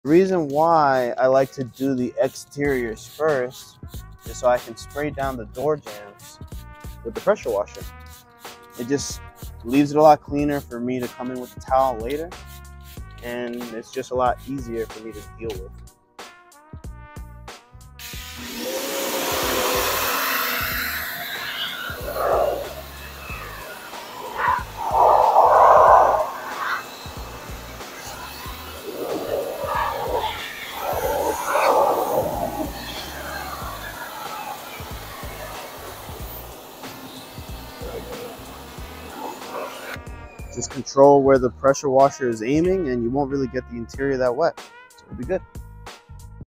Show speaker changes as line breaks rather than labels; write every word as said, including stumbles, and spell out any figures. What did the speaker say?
The reason why I like to do the exteriors first is so I can spray down the door jambs with the pressure washer. It just leaves it a lot cleaner for me to come in with the towel later, and it's just a lot easier for me to deal with. Just control where the pressure washer is aiming and you won't really get the interior that wet. So it'll be good.